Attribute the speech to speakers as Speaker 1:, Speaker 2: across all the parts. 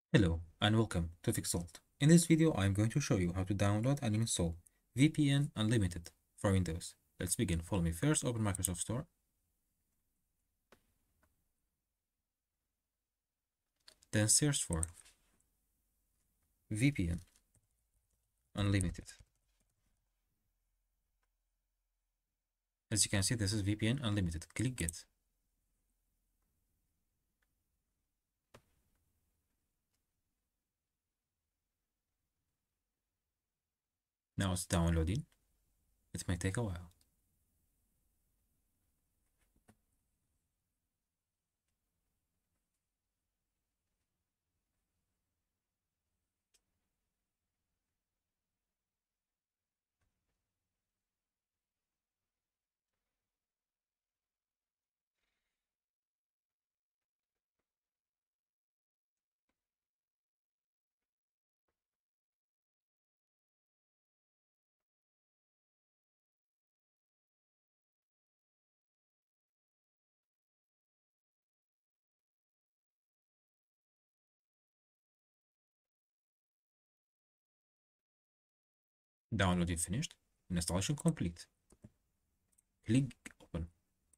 Speaker 1: Hello and welcome to Fixalt. In this video, I am going to show you how to download and install VPN Unlimited for Windows. Let's begin. Follow me. First, open Microsoft Store. Then search for VPN Unlimited. As you can see, this is VPN Unlimited. Click Get. Now it's downloading. It may take a while. Downloading finished. Installation complete. Click Open.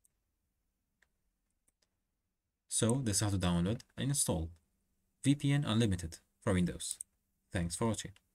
Speaker 1: So this is how to download and install VPN Unlimited for Windows. Thanks for watching.